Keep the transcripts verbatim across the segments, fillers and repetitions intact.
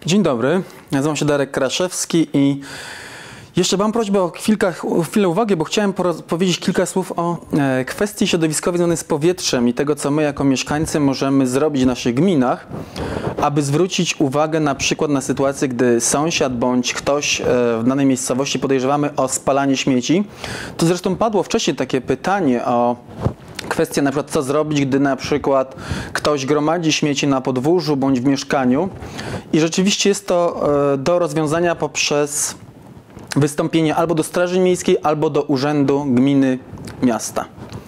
Dzień dobry, nazywam się Darek Kraszewski i jeszcze mam prośbę o kilka, chwilę uwagi, bo chciałem powiedzieć kilka słów o e, kwestii środowiskowej związanej z powietrzem i tego, co my jako mieszkańcy możemy zrobić w naszych gminach, aby zwrócić uwagę na przykład na sytuację, gdy sąsiad bądź ktoś e, w danej miejscowości podejrzewamy o spalanie śmieci. To zresztą padło wcześniej takie pytanie o kwestię na przykład co zrobić, gdy na przykład ktoś gromadzi śmieci na podwórzu bądź w mieszkaniu i rzeczywiście jest to e, do rozwiązania poprzez wystąpienie albo do Straży Miejskiej, albo do Urzędu Gminy Miasta.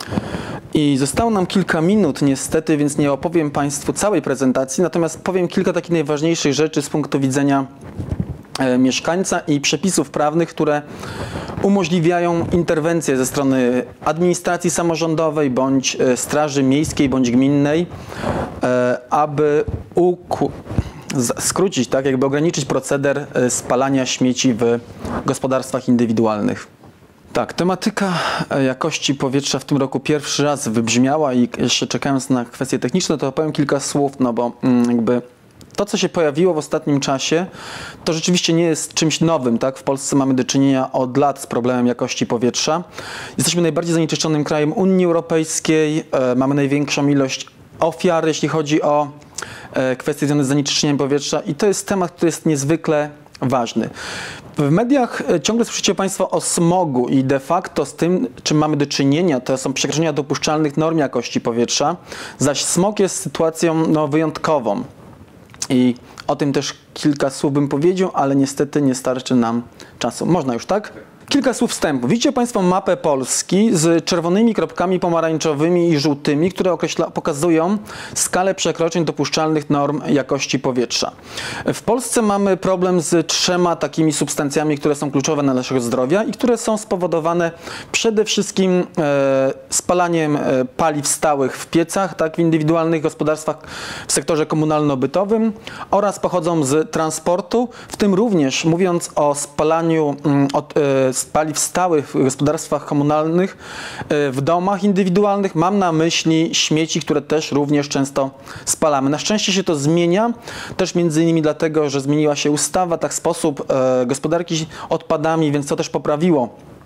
I zostało nam kilka minut niestety, więc nie opowiem Państwu całej prezentacji, natomiast powiem kilka takich najważniejszych rzeczy z punktu widzenia e, mieszkańca i przepisów prawnych, które umożliwiają interwencję ze strony administracji samorządowej, bądź e, Straży Miejskiej, bądź Gminnej, e, aby uku skrócić, tak, jakby ograniczyć proceder spalania śmieci w gospodarstwach indywidualnych. Tak, tematyka jakości powietrza w tym roku pierwszy raz wybrzmiała i jeszcze czekając na kwestie techniczne, to powiem kilka słów, no bo jakby to, co się pojawiło w ostatnim czasie, to rzeczywiście nie jest czymś nowym, tak? W Polsce mamy do czynienia od lat z problemem jakości powietrza. Jesteśmy najbardziej zanieczyszczonym krajem Unii Europejskiej, e, mamy największą ilość ofiar, jeśli chodzi o kwestie związane z zanieczyszczeniem powietrza i to jest temat, który jest niezwykle ważny. W mediach ciągle słyszycie Państwo o smogu i de facto z tym, czym mamy do czynienia, to są przekroczenia dopuszczalnych norm jakości powietrza, zaś smog jest sytuacją no, wyjątkową. I o tym też kilka słów bym powiedział, ale niestety nie starczy nam czasu. Można już, tak? Kilka słów wstępu. Widzicie Państwo mapę Polski z czerwonymi kropkami pomarańczowymi i żółtymi, które określa, pokazują skalę przekroczeń dopuszczalnych norm jakości powietrza. W Polsce mamy problem z trzema takimi substancjami, które są kluczowe dla naszego zdrowia i które są spowodowane przede wszystkim e, spalaniem e, paliw stałych w piecach, tak, w indywidualnych gospodarstwach w sektorze komunalno-bytowym oraz pochodzą z transportu, w tym również mówiąc o spalaniu m, od, e, paliw stałych w gospodarstwach komunalnych, w domach indywidualnych. Mam na myśli śmieci, które też również często spalamy. Na szczęście się to zmienia, też między innymi dlatego, że zmieniła się ustawa, tak sposób e, gospodarki odpadami, więc to też poprawiło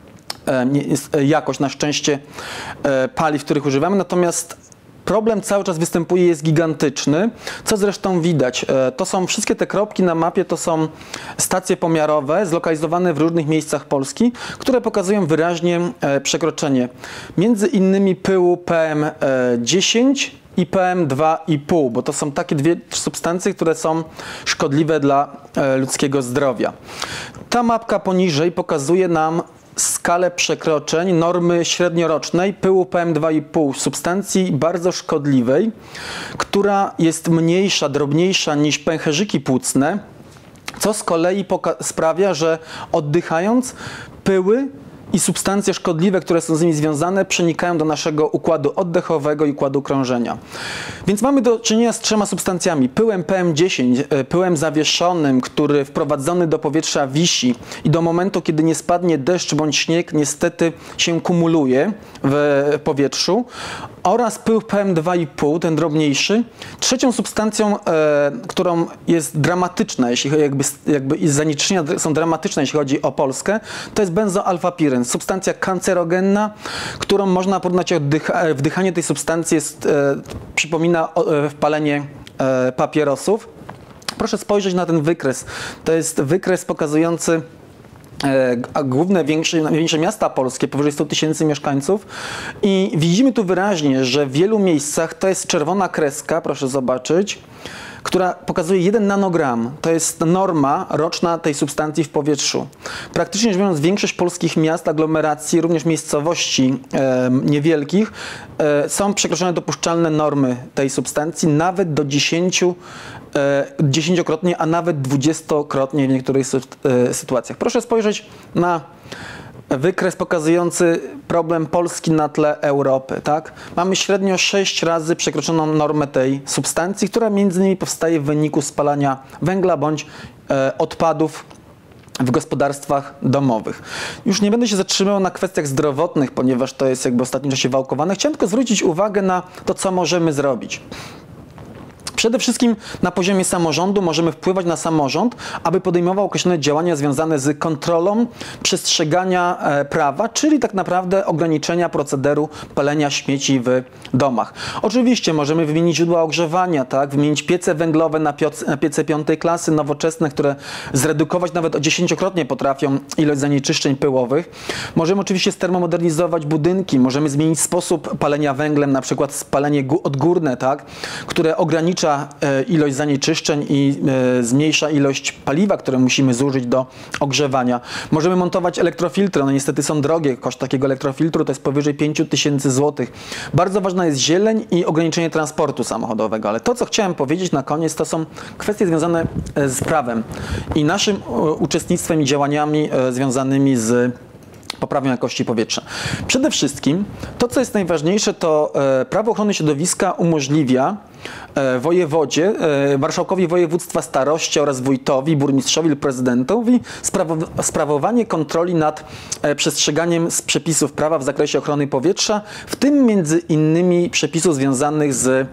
e, jakość na szczęście e, paliw, których używamy. Natomiast problem cały czas występuje, jest gigantyczny, co zresztą widać. To są wszystkie te kropki na mapie, to są stacje pomiarowe zlokalizowane w różnych miejscach Polski, które pokazują wyraźnie przekroczenie między innymi pyłu P M dziesięć i P M dwa i pół, bo to są takie dwie substancje, które są szkodliwe dla ludzkiego zdrowia. Ta mapka poniżej pokazuje nam skalę przekroczeń normy średniorocznej pyłu P M dwa i pół, substancji bardzo szkodliwej, która jest mniejsza, drobniejsza niż pęcherzyki płucne, co z kolei sprawia, że oddychając pyły i substancje szkodliwe, które są z nimi związane, przenikają do naszego układu oddechowego i układu krążenia. Więc mamy do czynienia z trzema substancjami. Pyłem P M dziesięć, pyłem zawieszonym, który wprowadzony do powietrza wisi i do momentu, kiedy nie spadnie deszcz bądź śnieg, niestety się kumuluje w powietrzu, oraz pył P M dwa i pół, ten drobniejszy. Trzecią substancją, e, którą jest dramatyczna, jeśli jakby, jakby i zanieczyszczenia są dramatyczne, jeśli chodzi o Polskę, to jest benzoalfapiren, substancja kancerogenna, którą można porównać oddycha, wdychanie tej substancji jest, e, przypomina e, palenie e, papierosów. Proszę spojrzeć na ten wykres. To jest wykres pokazujący a główne większe, większe miasta polskie, powyżej stu tysięcy mieszkańców i widzimy tu wyraźnie, że w wielu miejscach to jest czerwona kreska, proszę zobaczyć, która pokazuje jeden nanogram. To jest norma roczna tej substancji w powietrzu. Praktycznie rzecz biorąc, większość polskich miast, aglomeracji, również miejscowości e, niewielkich e, są przekroczone dopuszczalne normy tej substancji nawet do dziesięciu, e, dziesięciokrotnie, a nawet dwudziestokrotnie w niektórych e, sytuacjach. Proszę spojrzeć na wykres pokazujący problem Polski na tle Europy, tak? Mamy średnio sześć razy przekroczoną normę tej substancji, która między innymi powstaje w wyniku spalania węgla bądź e, odpadów w gospodarstwach domowych. Już nie będę się zatrzymywał na kwestiach zdrowotnych, ponieważ to jest jakby w ostatnim czasie wałkowane. Chciałem tylko zwrócić uwagę na to, co możemy zrobić. Przede wszystkim na poziomie samorządu możemy wpływać na samorząd, aby podejmował określone działania związane z kontrolą przestrzegania e, prawa, czyli tak naprawdę ograniczenia procederu palenia śmieci w domach. Oczywiście możemy wymienić źródła ogrzewania, tak? Wymienić piece węglowe na, pioce, na piece piątej klasy, nowoczesne, które zredukować nawet o dziesięciokrotnie potrafią ilość zanieczyszczeń pyłowych. Możemy oczywiście termomodernizować budynki, możemy zmienić sposób palenia węglem, na przykład spalenie odgórne, tak? Które ogranicza e, ilość zanieczyszczeń i e, zmniejsza ilość paliwa, które musimy zużyć do ogrzewania. Możemy montować elektrofiltry, one niestety są drogie, koszt takiego elektrofiltru to jest powyżej pięć tysięcy złotych. Bardzo ważna jest zieleń i ograniczenie transportu samochodowego, ale to, co chciałem powiedzieć na koniec, to są kwestie związane z prawem i naszym uczestnictwem i działaniami związanymi z poprawą jakości powietrza. Przede wszystkim to, co jest najważniejsze, to e, prawo ochrony środowiska umożliwia e, wojewodzie, e, marszałkowi województwa, staroście oraz wójtowi, burmistrzowi lub prezydentowi sprawo sprawowanie kontroli nad e, przestrzeganiem z przepisów prawa w zakresie ochrony powietrza, w tym między innymi przepisów związanych z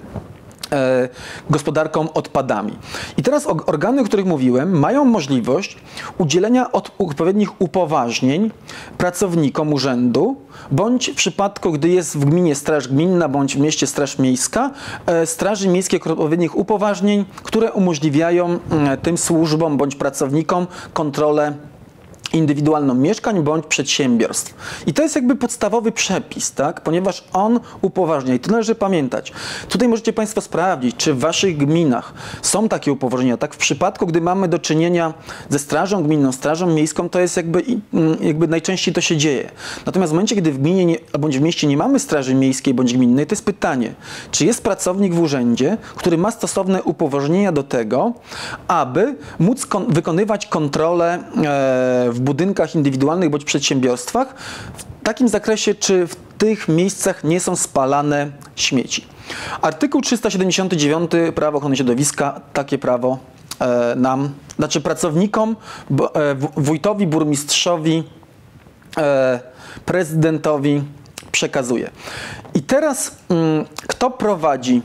gospodarką odpadami. I teraz organy, o których mówiłem, mają możliwość udzielenia od odpowiednich upoważnień pracownikom urzędu, bądź w przypadku, gdy jest w gminie straż gminna, bądź w mieście straż miejska, straży miejskiej odpowiednich upoważnień, które umożliwiają tym służbom bądź pracownikom kontrolę indywidualną mieszkań bądź przedsiębiorstw. I to jest jakby podstawowy przepis, tak? Ponieważ on upoważnia. I to należy pamiętać. Tutaj możecie Państwo sprawdzić, czy w Waszych gminach są takie upoważnienia. Tak, w przypadku, gdy mamy do czynienia ze strażą gminną, strażą miejską, to jest jakby, jakby najczęściej to się dzieje. Natomiast w momencie, gdy w gminie nie, bądź w mieście nie mamy straży miejskiej bądź gminnej, to jest pytanie, czy jest pracownik w urzędzie, który ma stosowne upoważnienia do tego, aby móc kon wykonywać kontrolę e, w budynkach indywidualnych bądź przedsiębiorstwach w takim zakresie, czy w tych miejscach nie są spalane śmieci. Artykuł trzysta siedemdziesiąty dziewiąty Prawa ochrony środowiska takie prawo e, nam, znaczy pracownikom, bo, e, wójtowi, burmistrzowi, e, prezydentowi przekazuje. I teraz mm, kto prowadzi?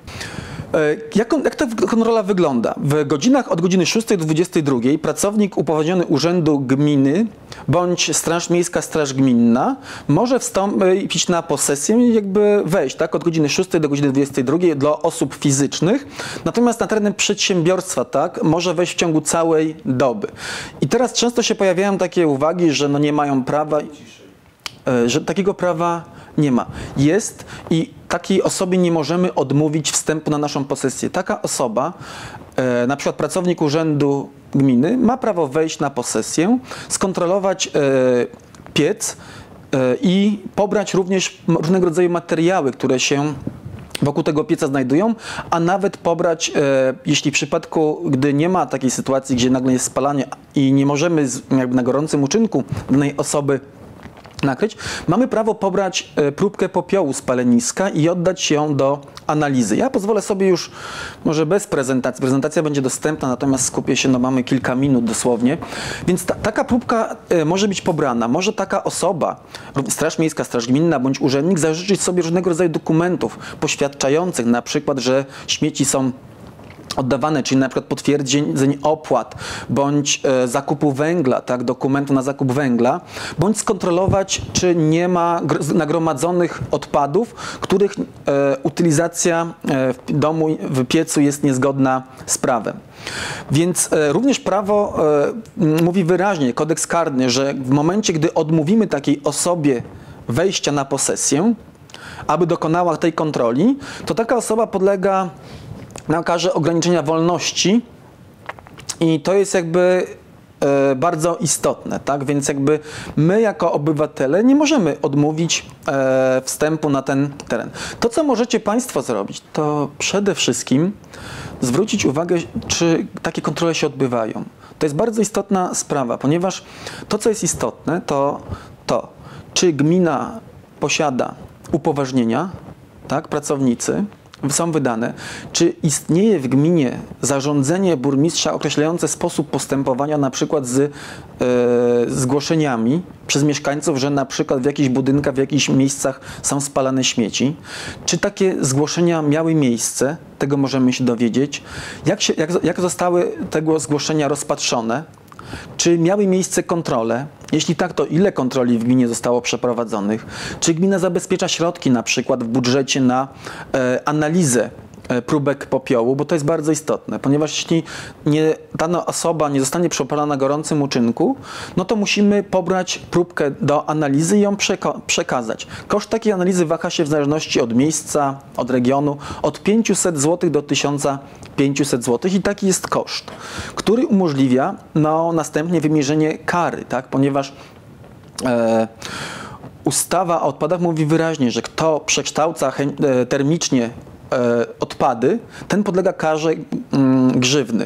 Jak, jak ta kontrola wygląda? W godzinach od godziny szóstej do dwudziestej drugiej pracownik upoważniony urzędu gminy bądź straż miejska, straż gminna może wstąpić na posesję i jakby wejść, tak, od godziny szóstej do godziny dwudziestej drugiej dla osób fizycznych, natomiast na terenie przedsiębiorstwa, tak, może wejść w ciągu całej doby. I teraz często się pojawiają takie uwagi, że no nie mają prawa, że takiego prawa nie ma. Jest i takiej osobie nie możemy odmówić wstępu na naszą posesję. Taka osoba, e, na przykład pracownik urzędu gminy, ma prawo wejść na posesję, skontrolować e, piec e, i pobrać również różnego rodzaju materiały, które się wokół tego pieca znajdują, a nawet pobrać, e, jeśli w przypadku, gdy nie ma takiej sytuacji, gdzie nagle jest spalanie i nie możemy z, jakby na gorącym uczynku danej osoby nakryć, mamy prawo pobrać e, próbkę popiołu z paleniska i oddać ją do analizy. Ja pozwolę sobie już, może bez prezentacji, prezentacja będzie dostępna, natomiast skupię się, no mamy kilka minut dosłownie, więc ta, taka próbka e, może być pobrana. Może taka osoba, straż miejska, straż gminna bądź urzędnik zażyczyć sobie różnego rodzaju dokumentów poświadczających na przykład, że śmieci są oddawane, czyli na przykład potwierdzeń opłat, bądź e, zakupu węgla, tak, dokumentu na zakup węgla, bądź skontrolować, czy nie ma nagromadzonych odpadów, których e, utylizacja e, w domu, w piecu jest niezgodna z prawem. Więc e, również prawo e, mówi wyraźnie, kodeks karny, że w momencie, gdy odmówimy takiej osobie wejścia na posesję, aby dokonała tej kontroli, to taka osoba podlega na karze ograniczenia wolności i to jest jakby e, bardzo istotne, tak? Więc jakby my jako obywatele nie możemy odmówić e, wstępu na ten teren. To, co możecie Państwo zrobić, to przede wszystkim zwrócić uwagę, czy takie kontrole się odbywają. To jest bardzo istotna sprawa, ponieważ to, co jest istotne, to to, czy gmina posiada upoważnienia, tak, pracownicy, są wydane, czy istnieje w gminie zarządzenie burmistrza określające sposób postępowania na przykład z e, zgłoszeniami przez mieszkańców, że na przykład w jakichś budynkach, w jakichś miejscach są spalane śmieci. Czy takie zgłoszenia miały miejsce? Tego możemy się dowiedzieć. Jak, się, jak, jak zostały tego zgłoszenia rozpatrzone? Czy miały miejsce kontrole? Jeśli tak, to ile kontroli w gminie zostało przeprowadzonych? Czy gmina zabezpiecza środki na przykład w budżecie na e, analizę e, próbek popiołu? Bo to jest bardzo istotne, ponieważ jeśli nie, dana osoba nie zostanie przepalona na gorącym uczynku, no to musimy pobrać próbkę do analizy i ją przeka przekazać. Koszt takiej analizy waha się w zależności od miejsca, od regionu, od pięciuset złotych do tysiąca pięciuset złotych i taki jest koszt, który umożliwia no, następnie wymierzenie kary, tak? Ponieważ e, ustawa o odpadach mówi wyraźnie, że kto przekształca e, termicznie e, odpady, ten podlega karze mm, grzywny.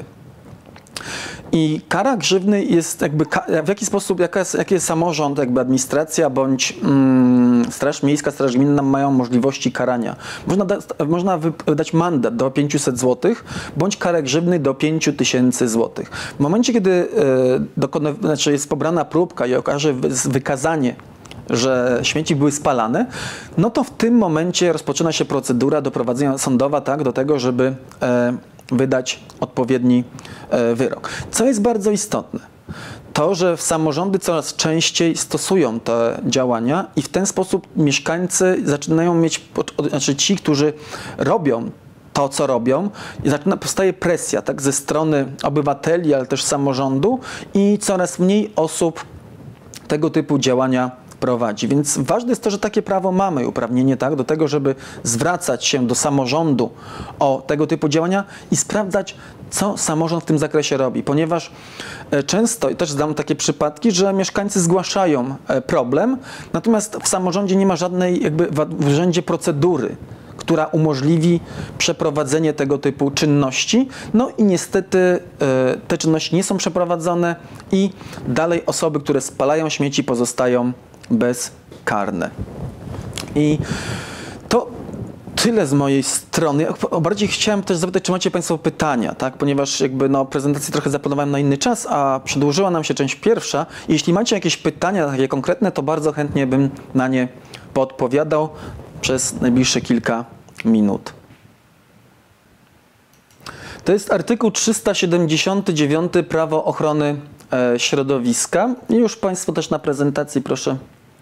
I kara grzywny jest jakby, w jaki sposób, jaka jest, jaki jest samorząd, jakby administracja bądź mm, Straż Miejska, Straż Gminna mają możliwości karania. Można, da, można wydać mandat do pięciuset złotych bądź karę grzywny do pięciu tysięcy złotych. W momencie, kiedy e, dokona, znaczy jest pobrana próbka i okaże wykazanie, że śmieci były spalane, no to w tym momencie rozpoczyna się procedura doprowadzenia sądowa tak, do tego, żeby e, wydać odpowiedni e, wyrok. Co jest bardzo istotne, to, że samorządy coraz częściej stosują te działania i w ten sposób mieszkańcy zaczynają mieć, znaczy ci, którzy robią to, co robią, i zaczyna, powstaje presja tak, ze strony obywateli, ale też samorządu i coraz mniej osób tego typu działania prowadzi. Więc ważne jest to, że takie prawo mamy i uprawnienie tak, do tego, żeby zwracać się do samorządu o tego typu działania i sprawdzać, co samorząd w tym zakresie robi. Ponieważ często, i też znam takie przypadki, że mieszkańcy zgłaszają problem, natomiast w samorządzie nie ma żadnej jakby w urzędzie procedury, która umożliwi przeprowadzenie tego typu czynności. No i niestety te czynności nie są przeprowadzone i dalej osoby, które spalają śmieci, pozostają bezkarne. I to tyle z mojej strony. Bardziej chciałem też zapytać, czy macie Państwo pytania, tak? Ponieważ jakby no, prezentację trochę zaplanowałem na inny czas, a przedłużyła nam się część pierwsza. Jeśli macie jakieś pytania takie konkretne, to bardzo chętnie bym na nie podpowiadał przez najbliższe kilka minut. To jest artykuł trzysta siedemdziesiąty dziewiąty Prawo ochrony e, środowiska. I już Państwo też na prezentacji proszę.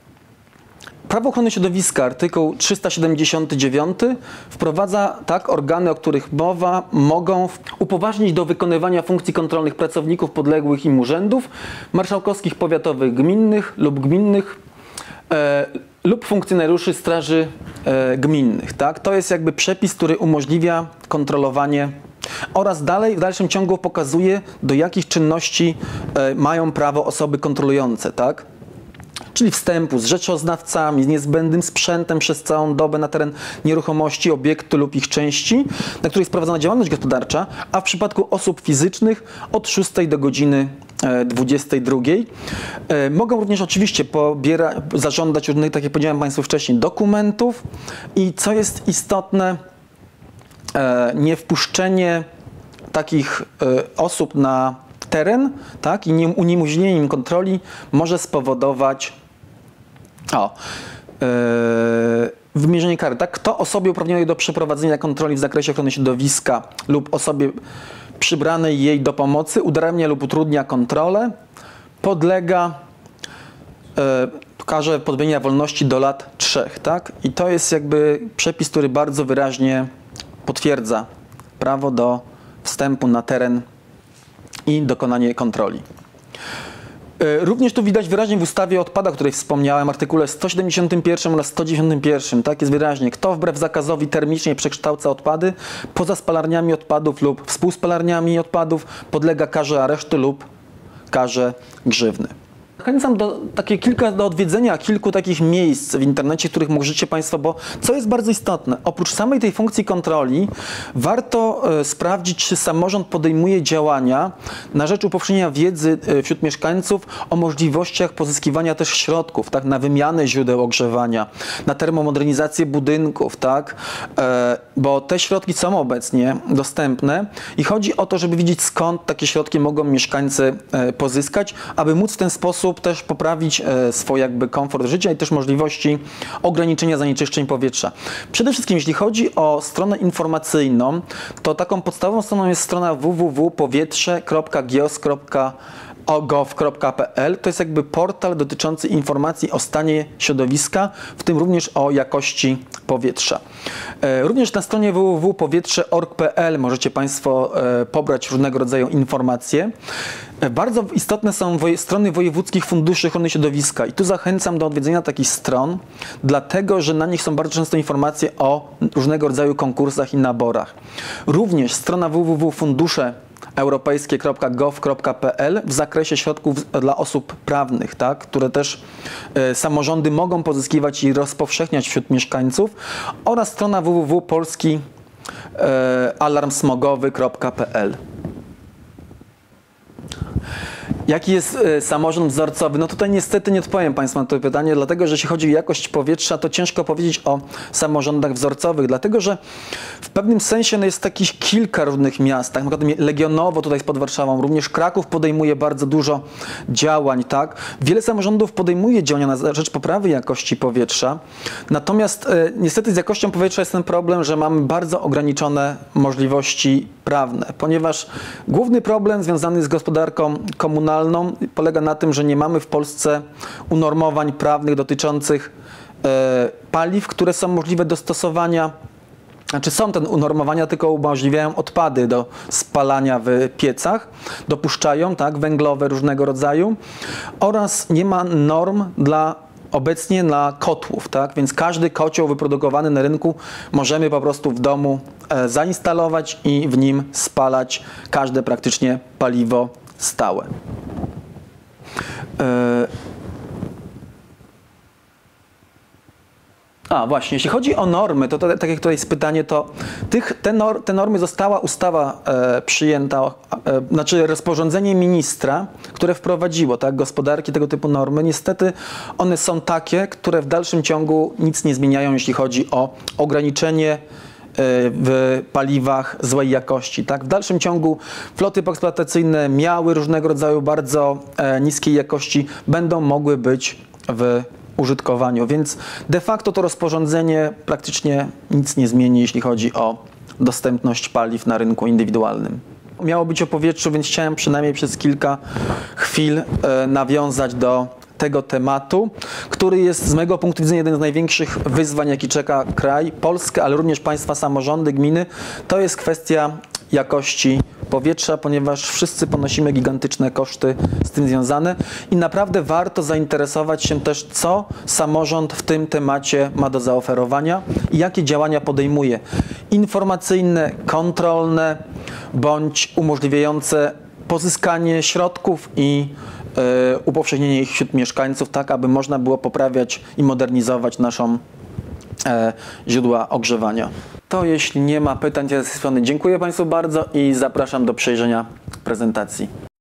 Prawo ochrony środowiska, artykuł trzysta siedemdziesiąty dziewiąty wprowadza tak, organy, o których mowa, mogą upoważnić do wykonywania funkcji kontrolnych pracowników podległych im urzędów marszałkowskich, powiatowych, gminnych lub gminnych e, lub funkcjonariuszy straży e, gminnych. Tak? To jest jakby przepis, który umożliwia kontrolowanie oraz dalej w dalszym ciągu pokazuje, do jakich czynności e, mają prawo osoby kontrolujące. Tak? Czyli wstępu z rzeczoznawcami, z niezbędnym sprzętem przez całą dobę na teren nieruchomości, obiektu lub ich części, na której jest prowadzona działalność gospodarcza, a w przypadku osób fizycznych od szóstej do godziny dwudziestej drugiej. Mogą również oczywiście pobiera, zażądać różnych, tak jak powiedziałem Państwu wcześniej, dokumentów i co jest istotne, nie wpuszczenie takich osób na teren, tak, i uniemożliwienie im kontroli może spowodować o, yy, wymierzenie kary. Tak? Kto osobie uprawnionej do przeprowadzenia kontroli w zakresie ochrony środowiska lub osobie przybranej jej do pomocy udaremnia lub utrudnia kontrolę, podlega yy, karze pozbawienia wolności do lat trzech. Tak? I to jest jakby przepis, który bardzo wyraźnie potwierdza prawo do wstępu na teren i dokonanie kontroli. Również tu widać wyraźnie w ustawie o odpadach, o której wspomniałem, artykule sto siedemdziesiątym pierwszym oraz sto dziewięćdziesiątym pierwszym. Tak jest wyraźnie, kto wbrew zakazowi termicznie przekształca odpady poza spalarniami odpadów lub współspalarniami odpadów, podlega karze aresztu lub karze grzywny. Zachęcam do takie kilka do odwiedzenia kilku takich miejsc w internecie, których możecie Państwo, bo co jest bardzo istotne, oprócz samej tej funkcji kontroli, warto e, sprawdzić, czy samorząd podejmuje działania na rzecz upowszechnienia wiedzy e, wśród mieszkańców o możliwościach pozyskiwania też środków, tak, na wymianę źródeł ogrzewania, na termomodernizację budynków, tak, e, bo te środki są obecnie dostępne i chodzi o to, żeby widzieć, skąd takie środki mogą mieszkańcy pozyskać, aby móc w ten sposób też poprawić swój jakby komfort życia i też możliwości ograniczenia zanieczyszczeń powietrza. Przede wszystkim, jeśli chodzi o stronę informacyjną, to taką podstawową stroną jest strona w w w kropka powietrze kropka gios kropka gov kropka p l. To jest jakby portal dotyczący informacji o stanie środowiska, w tym również o jakości powietrza. Również na stronie w w w kropka powietrze kropka org kropka p l możecie Państwo pobrać różnego rodzaju informacje. Bardzo istotne są woje, strony wojewódzkich funduszy ochrony środowiska i tu zachęcam do odwiedzenia takich stron, dlatego że na nich są bardzo często informacje o różnego rodzaju konkursach i naborach. Również strona w w w kropka fundusze europejskie kropka gov kropka p l w zakresie środków dla osób prawnych, tak, które też e, samorządy mogą pozyskiwać i rozpowszechniać wśród mieszkańców, oraz strona w w w kropka polski alarm smogowy kropka p l. Jaki jest y, samorząd wzorcowy? No tutaj niestety nie odpowiem Państwu na to pytanie, dlatego że jeśli chodzi o jakość powietrza, to ciężko powiedzieć o samorządach wzorcowych, dlatego że w pewnym sensie no, jest takich kilka różnych miast, tak? Na przykład Legionowo tutaj pod Warszawą, również Kraków podejmuje bardzo dużo działań, tak? Wiele samorządów podejmuje działania na rzecz poprawy jakości powietrza, natomiast y, niestety z jakością powietrza jest ten problem, że mamy bardzo ograniczone możliwości prawne, ponieważ główny problem związany z gospodarką komunalną polega na tym, że nie mamy w Polsce unormowań prawnych dotyczących e, paliw, które są możliwe do stosowania. Znaczy są te unormowania, tylko umożliwiają odpady do spalania w piecach, dopuszczają, tak, węglowe różnego rodzaju, oraz nie ma norm dla obecnie dla kotłów, tak? Więc każdy kocioł wyprodukowany na rynku możemy po prostu w domu e, zainstalować i w nim spalać każde praktycznie paliwo stałe. E, A właśnie, jeśli chodzi o normy, to, to tak jak tutaj jest pytanie, to tych, te, nor, te normy została ustawa e, przyjęta, e, znaczy rozporządzenie ministra, które wprowadziło, tak, gospodarki tego typu normy. Niestety one są takie, które w dalszym ciągu nic nie zmieniają, jeśli chodzi o ograniczenie w paliwach złej jakości. Tak? W dalszym ciągu floty poeksploatacyjne miały różnego rodzaju bardzo e, niskiej jakości, będą mogły być w użytkowaniu, więc de facto to rozporządzenie praktycznie nic nie zmieni, jeśli chodzi o dostępność paliw na rynku indywidualnym. Miało być o powietrzu, więc chciałem przynajmniej przez kilka chwil e, nawiązać do tego tematu, który jest z mojego punktu widzenia jeden z największych wyzwań, jaki czeka kraj, Polskę, ale również państwa samorządy, gminy. To jest kwestia jakości powietrza, ponieważ wszyscy ponosimy gigantyczne koszty z tym związane i naprawdę warto zainteresować się też, co samorząd w tym temacie ma do zaoferowania i jakie działania podejmuje. Informacyjne, kontrolne, bądź umożliwiające pozyskanie środków i y, upowszechnienie ich wśród mieszkańców, tak aby można było poprawiać i modernizować naszą e, źródła ogrzewania. To jeśli nie ma pytań z tej strony, dziękuję Państwu bardzo i zapraszam do przejrzenia prezentacji.